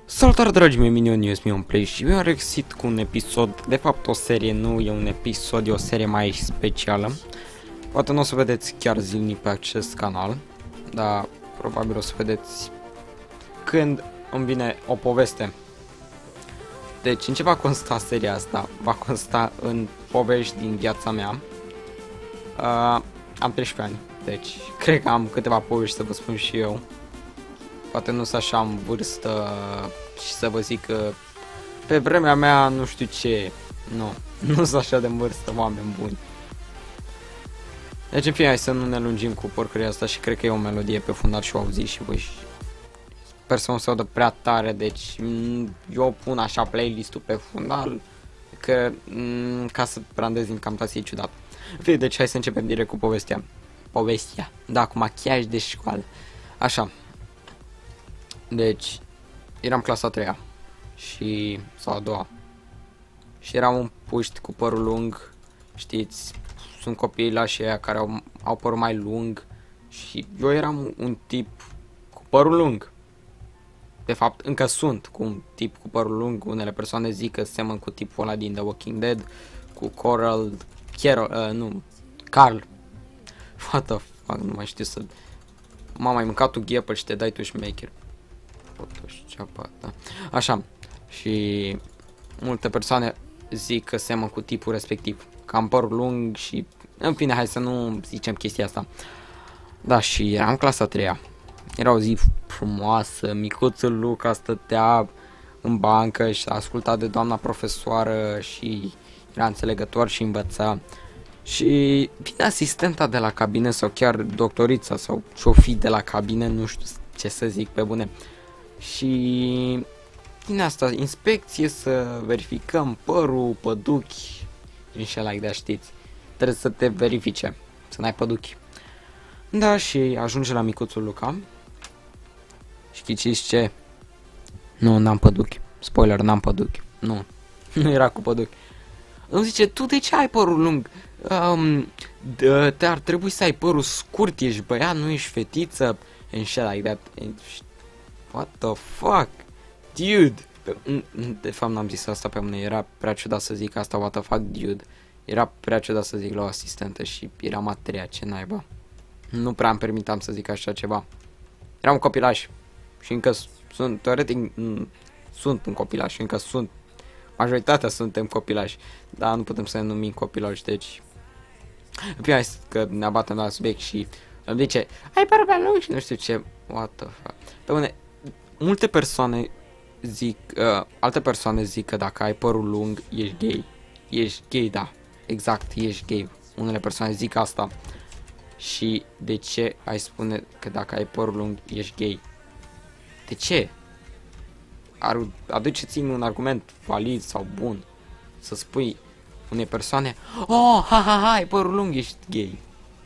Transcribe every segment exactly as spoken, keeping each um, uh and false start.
Salutare dragii mei, minioni, eu sunt Mion Play și eu am reușit cu un episod, de fapt o serie, nu e un episod, e o serie mai specială. Poate nu o să vedeți chiar zilnic pe acest canal, dar probabil o să vedeți când îmi vine o poveste. Deci în ce va consta seria asta? Va consta în povești din viața mea. Uh, am treisprezece ani, deci cred că am câteva povești să vă spun și eu. Poate nu sunt așa în vârstă și să vă zic că pe vremea mea nu știu ce. Nu, nu sunt așa de în vârstă, oameni buni. Deci în fine, hai să nu ne lungim cu porcăria asta și cred că e o melodie pe fundal și o auziți și voi. Sper să nu se audă prea tare, deci eu pun așa playlist-ul pe fundal că, ca să brandez din cam e ciudat. În fine, deci hai să începem direct cu povestea. Povestea, da, cu machiaj de școală. Așa. Deci, eram clasa a treia și, sau a doua, și eram un puști cu părul lung, știți, sunt copiii la și aia care au, au părul mai lung și eu eram un tip cu părul lung. De fapt, încă sunt cu un tip cu părul lung, unele persoane zic că semăn cu tipul ăla din The Walking Dead, cu Coral, Carol, uh, nu, Carl, what the fuck, nu mai știu să, m-am mai mâncat tu ghepă și te dai tu șmecher. Da. Așa, și multe persoane zic că semăn cu tipul respectiv, că am părul lung și, în fine, hai să nu zicem chestia asta. Da, și eram clasa a treia, era o zi frumoasă, micuțul Luca stătea în bancă și asculta de doamna profesoară și era înțelegător și învăța. Și vine asistenta de la cabine sau chiar doctorița sau șofii de la cabine, nu știu ce să zic pe bune. Și din asta, inspecție, să verificăm părul, păduchi, din și like de știți. Trebuie să te verifice, să n-ai păduchi. Da, și ajunge la micuțul Luca. Și ghiciți ce? Nu, n-am păduchi. Spoiler, n-am păduchi. Nu, nu era cu păduchi. Îmi zice, tu de ce ai părul lung? Um, te ar trebui să ai părul scurt, ești băiat, nu ești fetiță. And shit like that. What the fuck? Dude! De fapt n-am zis asta pe mine, era prea ciudat să zic asta, what the fuck, dude. Era prea ciudat să zic la o asistentă și eram a treia, ce naiba. Nu prea îmi permitam să zic așa ceva. Eram un copilaș și încă sunt, teoretic, sunt un copilaș și încă sunt. Majoritatea suntem copilași, dar nu putem să ne numim copilași, deci... În fine, că ne abatem la subiect și îmi zice, ai părul pe lung și nu știu ce, what the fuck. Pe bune, multe persoane zic, uh, alte persoane zic că dacă ai părul lung, ești gay. Ești gay, da, exact, ești gay. Unele persoane zic asta. Și de ce ai spune că dacă ai părul lung, ești gay? De ce? Ar, aduceți-mi un argument valid sau bun să spui unei persoane, oh, ha, ha, ha, ai părul lung, ești gay.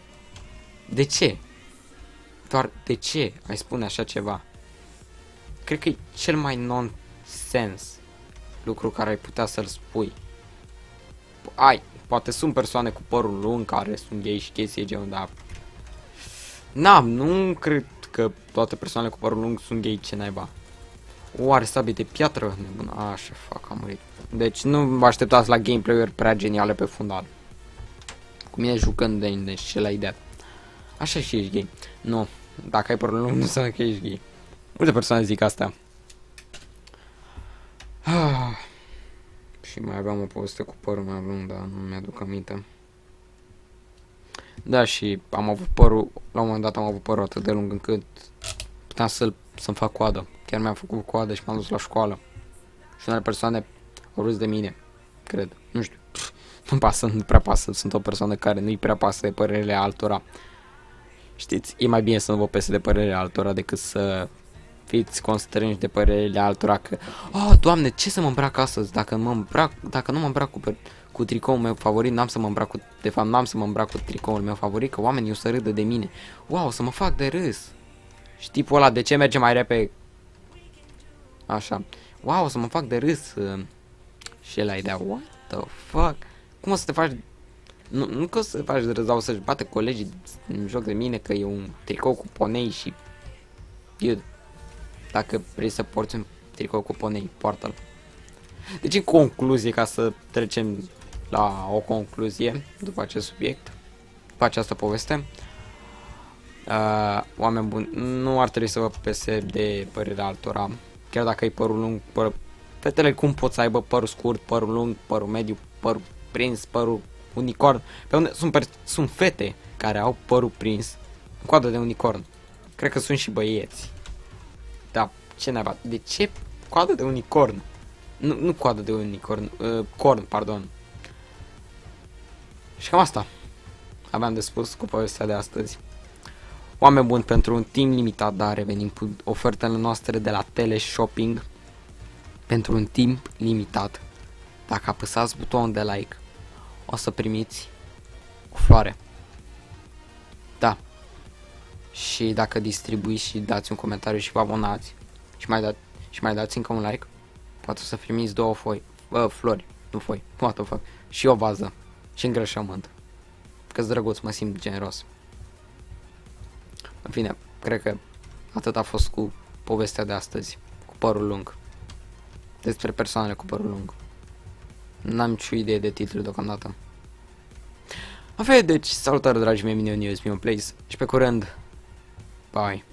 De ce? Doar de ce ai spune așa ceva? Cred că e cel mai non-sens lucru care ai putea să-l spui. Ai, poate sunt persoane cu părul lung care sunt gay și chestii genul, dar... N-am, nu cred că toate persoanele cu părul lung sunt gay, ce naiba. Oare sabie de piatră? Nebună, așa, fac, am murit. Deci nu vă așteptați la gameplay-uri prea geniale pe fundal. Cu mine jucând de indie și la ideea. Așa și ești gay. Nu, dacă ai părul lung, nu înseamnă că ești gay. Multe persoane zic asta. Ah. Și mai aveam o poveste cu părul mai lung, dar nu mi-aduc aminte. Da, și am avut părul, la un moment dat am avut părul atât de lung încât puteam să-l, să-mi fac coadă. Chiar mi-am făcut coadă și m-am dus la școală. Și unele persoane au râs de mine, cred, nu știu. Nu pasă, nu prea pasă, sunt o persoană care nu-i prea pasă de părerile altora. Știți, e mai bine să nu vă pese de părerile altora decât să fiți constrânși de părerile altora că, oh, Doamne, ce să mă îmbrac astăzi? Dacă, mă îmbrac, dacă nu mă îmbrac cu, cu tricoul meu favorit, n-am să mă îmbrac cu, de fapt, n-am să mă îmbrac cu tricoul meu favorit, că oamenii o să râdă de mine. Wow, să mă fac de râs. Și tipul ăla, de ce merge mai repede? Așa. Wow, să mă fac de râs. Și el a idea, what the fuck? Cum o să te faci... Nu, nu că o să te faci de râs, dar o să-și bate colegii în joc de mine că e un tricou cu ponei și... Dude, dacă vrei să porți un tricou cu ponei, poartă-l. Deci, în concluzie, ca să trecem la o concluzie după acest subiect, după această poveste, uh, oameni buni, nu ar trebui să vă pese de părerea altora, chiar dacă ai părul lung, păr... fetele cum pot să aibă părul scurt, părul lung, părul mediu, părul prins, părul unicorn, pe unde sunt, sunt fete care au părul prins în coadă de unicorn, cred că sunt și băieți, da, ce naiba, de ce coadă de unicorn? Nu, nu coadă de unicorn, uh, corn, pardon. Și cam asta aveam de spus cu povestea de astăzi. Oameni buni, pentru un timp limitat, dar revenim cu ofertele noastre de la Teleshopping. Pentru un timp limitat, dacă apăsați butonul de like, o să primiți o floare. Da. Și dacă distribuiți și dați un comentariu și vă abonați și mai, da și mai dați încă un like, poate să primiți două foi, uh, flori, nu foi, what the fuck, și o vază și îngrășământ. Că-s drăguț, mă simt generos. În fine, cred că atât a fost cu povestea de astăzi, cu părul lung. Despre persoanele cu părul lung. N-am nicio idee de titlu deocamdată. În fine, deci, salutare dragii mei, mine News, Mio Place și pe curând. Bye.